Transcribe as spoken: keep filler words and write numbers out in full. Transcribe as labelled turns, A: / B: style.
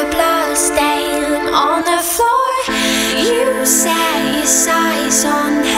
A: a blood stain on the floor. You set your sights on